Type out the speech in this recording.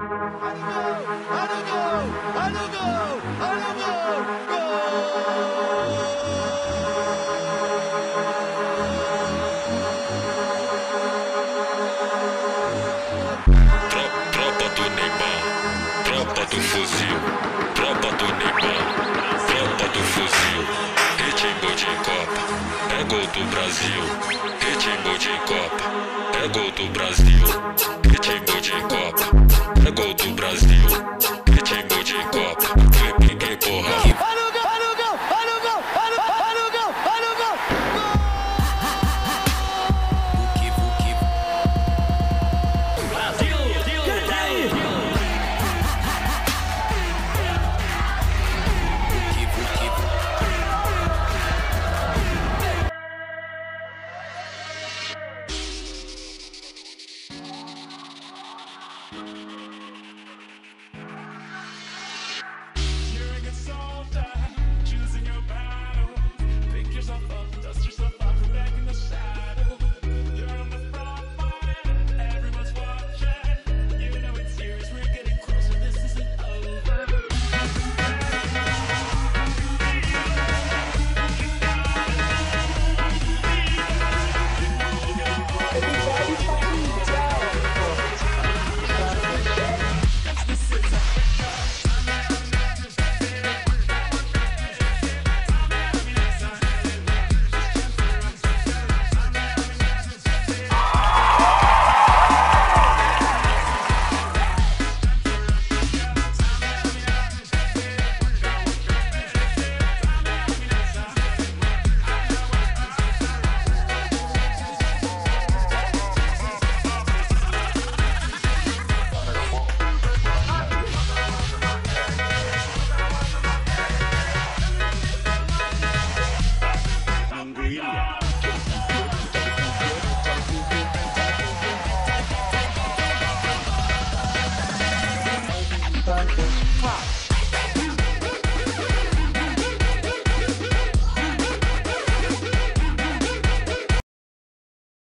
Tropa do Neymar, tropa do fuzil, tropa do Neymar, tropa do fuzil. Ritmo de Copa, é gol do Brasil. Ritmo de Copa, é gol do Brasil.